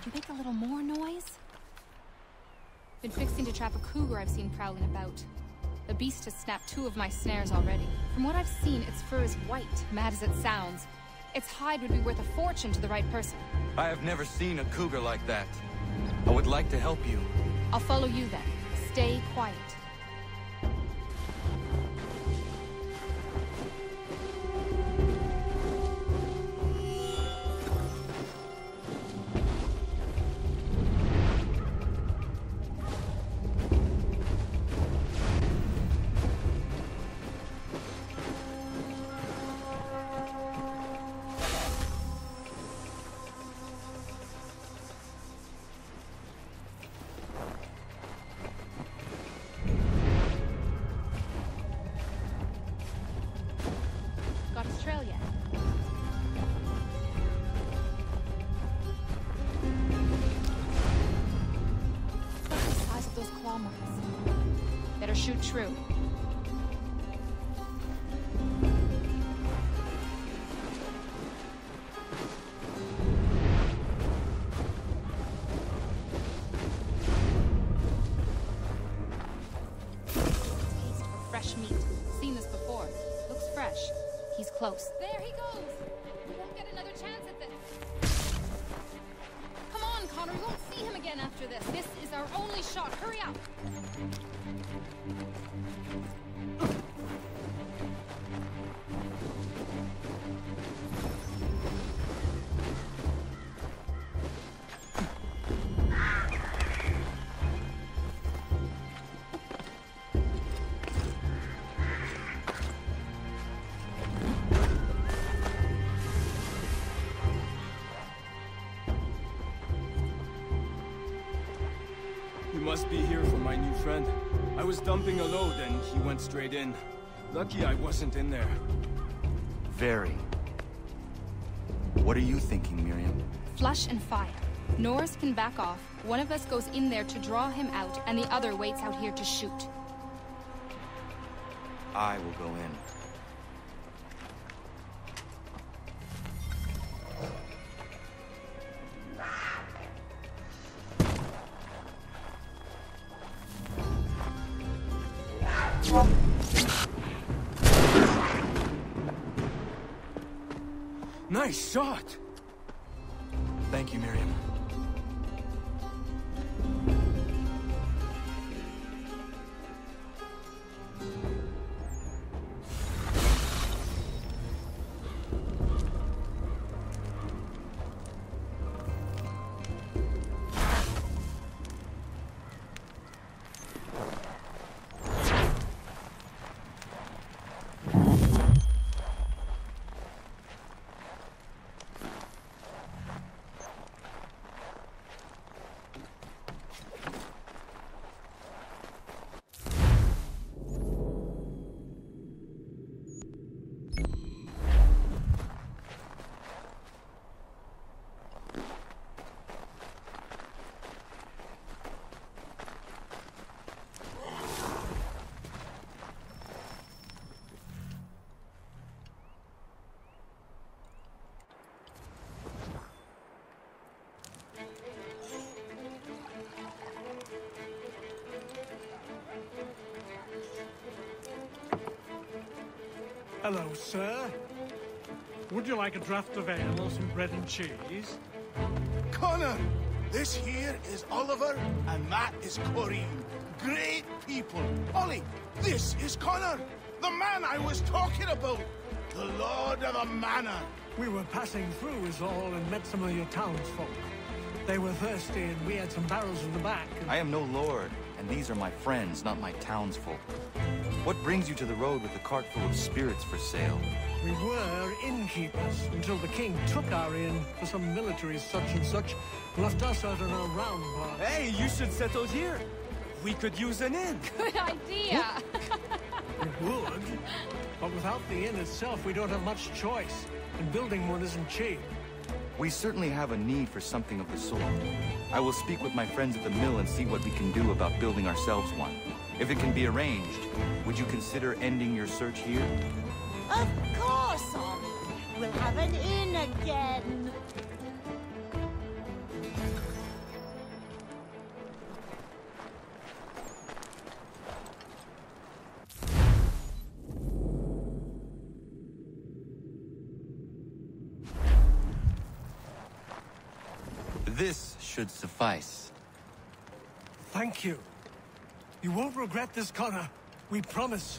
Could you make a little more noise? Been fixing to trap a cougar I've seen prowling about. The beast has snapped 2 of my snares already. From what I've seen, its fur is white, mad as it sounds. Its hide would be worth a fortune to the right person. I have never seen a cougar like that. I would like to help you. I'll follow you then. Stay quiet. Got his trail yet? Look at the size of those claw marks. Better shoot true. Taste for fresh meat. Seen this before. Looks fresh. He's close. There he goes! We won't get another chance at this. Come on, Connor. We won't see him again after this. This is our only shot. Hurry up! You must be here for my new friend. I was dumping a load and he went straight in. Lucky I wasn't in there. Very. What are you thinking, Miriam? Flush and fire. Norris can back off. One of us goes in there to draw him out, and the other waits out here to shoot. I will go in. Nice shot! Thank you, Miriam. Hello, sir. Would you like a draught of ale or some bread and cheese? Connor, this here is Oliver, and that is Corinne. Great people. Ollie, this is Connor, the man I was talking about. The Lord of the Manor. We were passing through is all and met some of your townsfolk. They were thirsty and we had some barrels in the back. I am no lord, and these are my friends, not my townsfolk. What brings you to the road with a cart full of spirits for sale? We were innkeepers until the king took our inn for some military such and such, left us out on our round part. Hey, you should settle here. We could use an inn. Good idea! We would, but without the inn itself, we don't have much choice, and building one isn't cheap. We certainly have a need for something of the sort. I will speak with my friends at the mill and see what we can do about building ourselves one. If it can be arranged, would you consider ending your search here? Of course, Ollie. We'll have an inn again. This should suffice. Thank you. You won't regret this, Connor. We promise.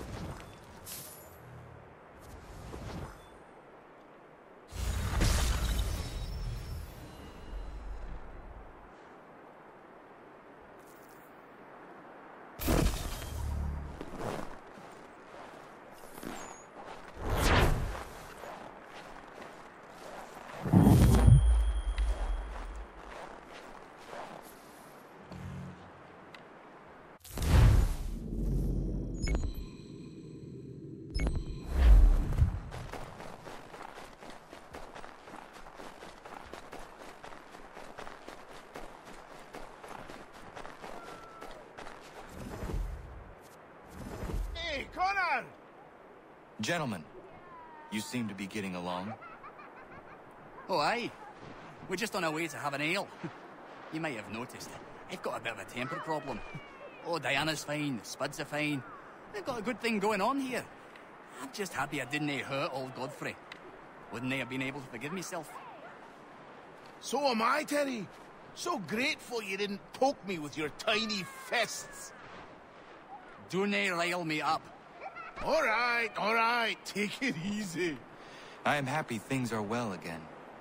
Hey, Connor! Gentlemen, you seem to be getting along. Oh, aye. We're just on our way to have an ale. You might have noticed, I've got a bit of a temper problem. Oh, Diana's fine, the Spuds are fine. They've got a good thing going on here. I'm just happy I didn't hurt old Godfrey. Wouldn't they have been able to forgive myself? So am I, Terry. So grateful you didn't poke me with your tiny fists. Don't they rile me up? All right. Take it easy. I am happy things are well again.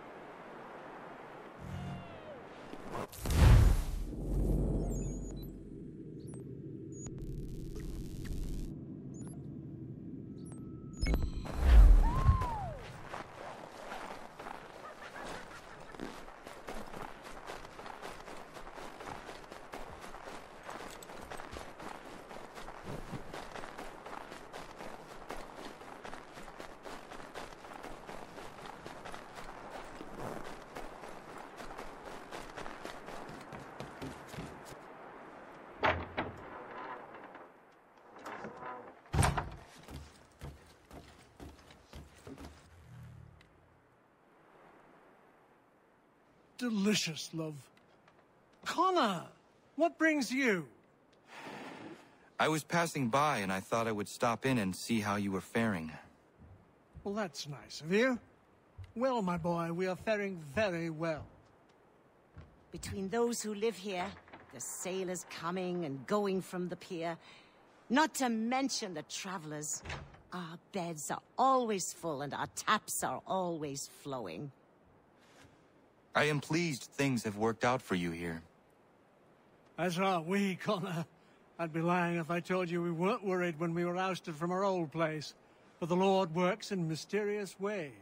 Delicious, love. Connor, what brings you? I was passing by and I thought I would stop in and see how you were faring. Well, that's nice of you. Well, my boy, we are faring very well. Between those who live here, the sailors coming and going from the pier, not to mention the travelers, our beds are always full and our taps are always flowing. I am pleased things have worked out for you here. As are we, Connor. I'd be lying if I told you we weren't worried when we were ousted from our old place. But the Lord works in mysterious ways.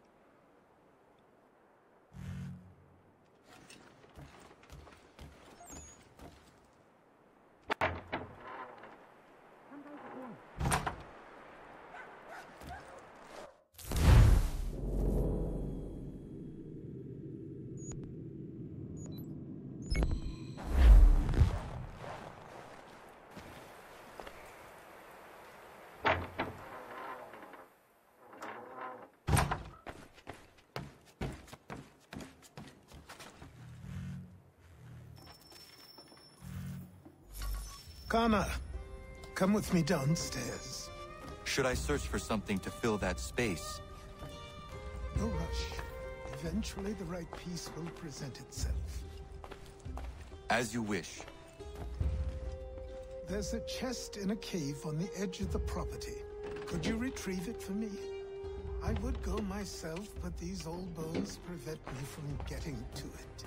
Connor, come with me downstairs. Should I search for something to fill that space? No rush. Eventually the right piece will present itself. As you wish. There's a chest in a cave on the edge of the property. Could you retrieve it for me? I would go myself, but these old bones prevent me from getting to it.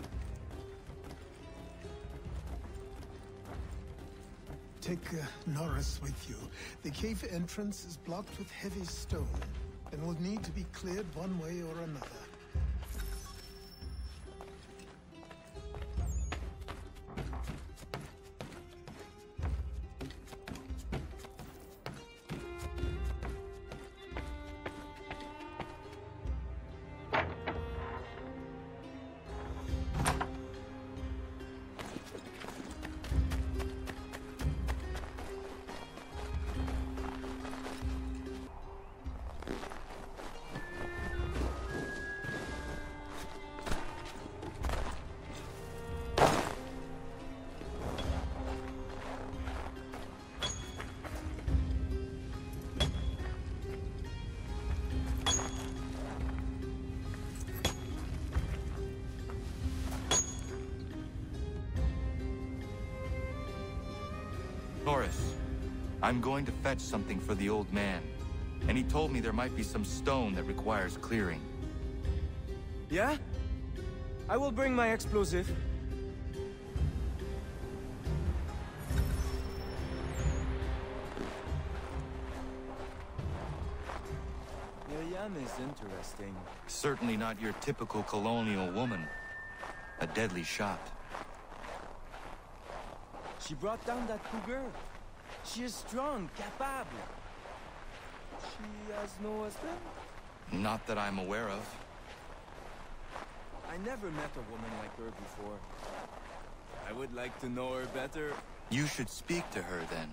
Take Norris with you. The cave entrance is blocked with heavy stone and will need to be cleared one way or another. Horace, I'm going to fetch something for the old man. And he told me there might be some stone that requires clearing. Yeah? I will bring my explosive. Miriam is interesting. Certainly not your typical colonial woman. A deadly shot. She brought down that cougar. She is strong, capable. She has no husband? Not that I'm aware of. I never met a woman like her before. I would like to know her better. You should speak to her then.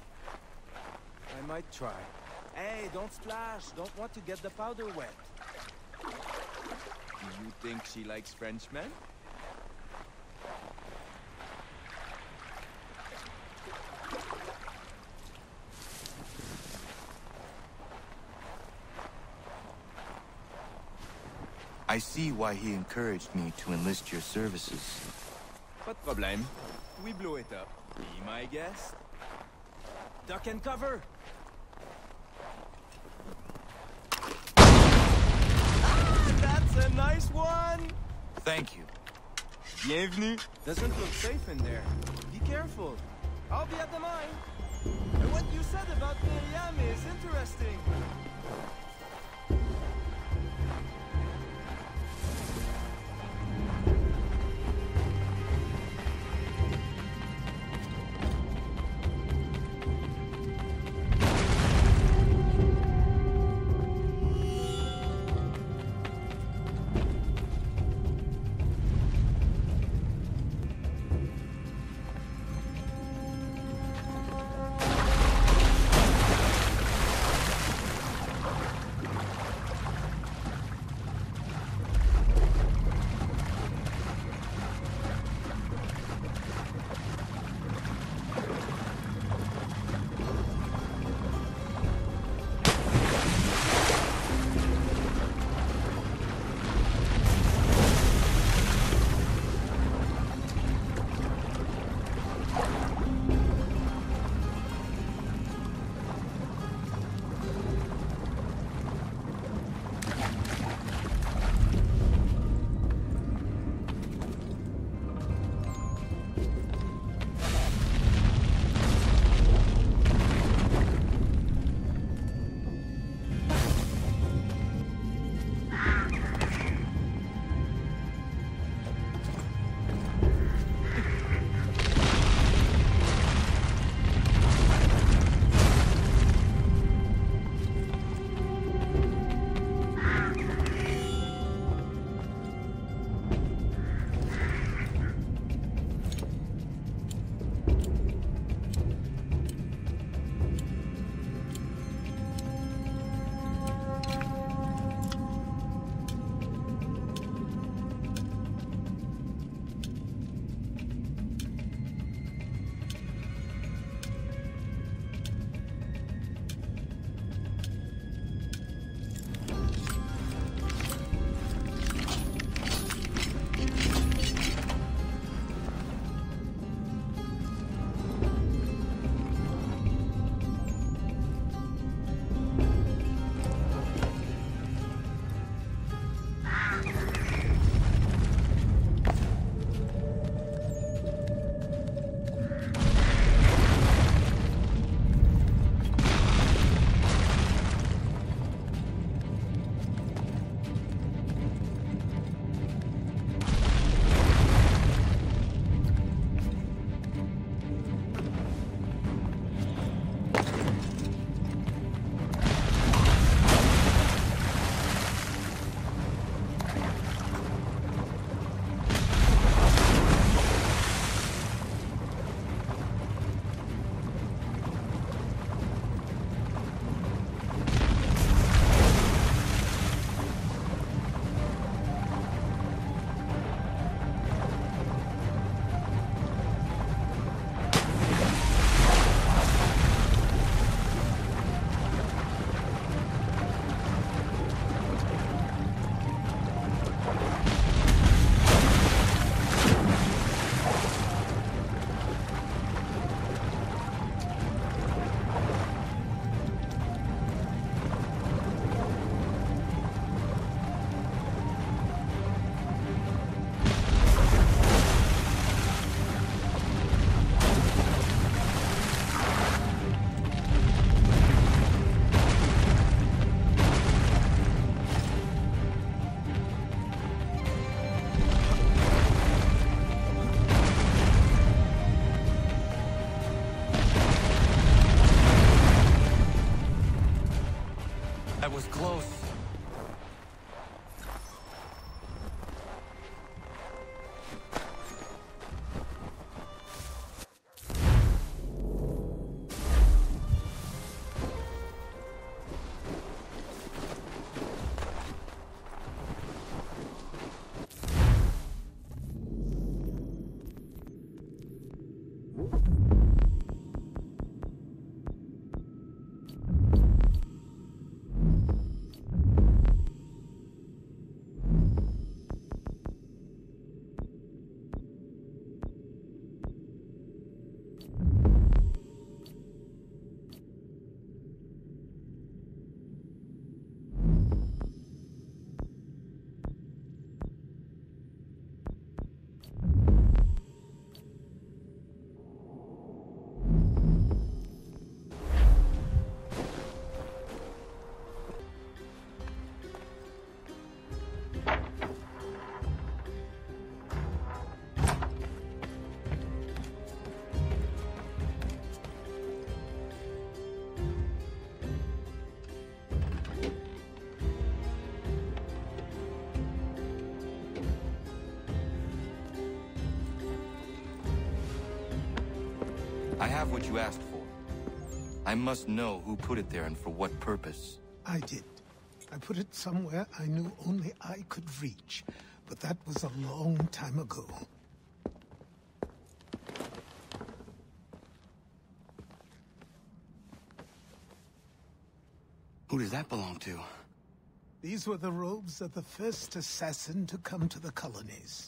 I might try. Hey, don't splash. Don't want to get the powder wet. Do you think she likes Frenchmen? I see why he encouraged me to enlist your services. Pas de problème. We blow it up. Be my guest. Duck and cover! Ah, that's a nice one! Thank you. Bienvenue. Doesn't look safe in there. Be careful. I'll be at the mine. And what you said about Miriam is interesting. was close. I have what you asked for. I must know who put it there and for what purpose. I did. I put it somewhere I knew only I could reach, but that was a long time ago. Who does that belong to? These were the robes of the first assassin to come to the colonies.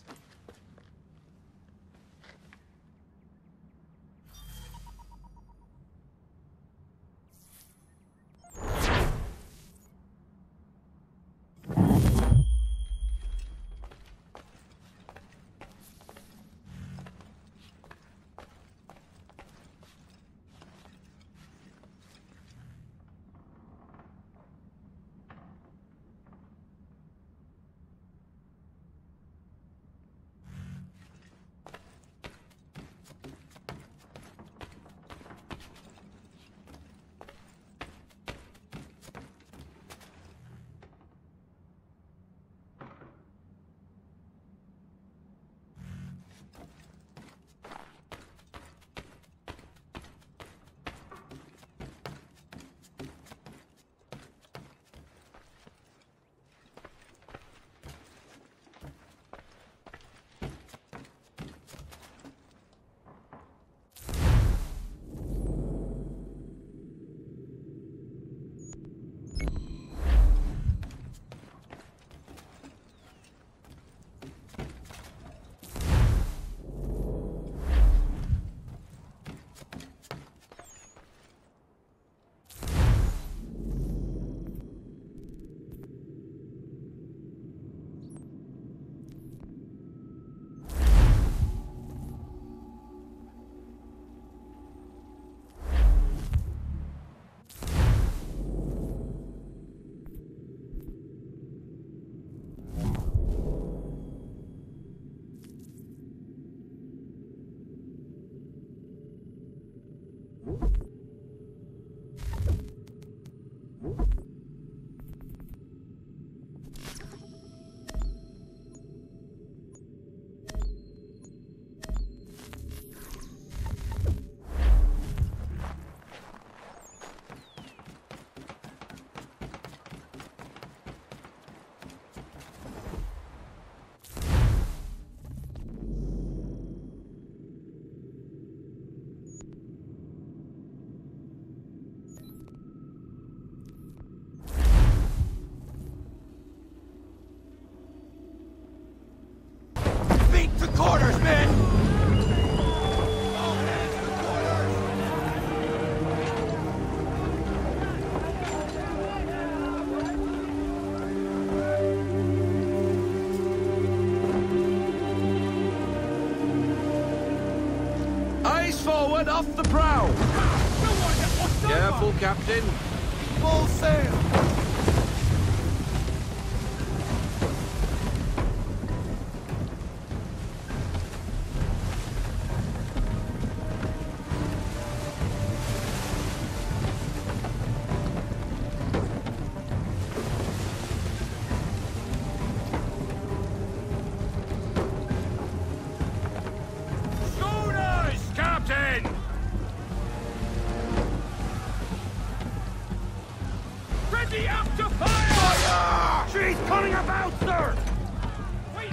Forward off the prow! Careful, Captain. Full sail!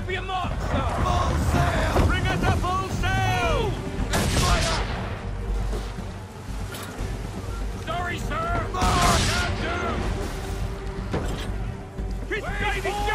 be a mark, sir! Full sail! Bring us a full sail! Fire! Sorry, sir! Mark! Can't do! His baby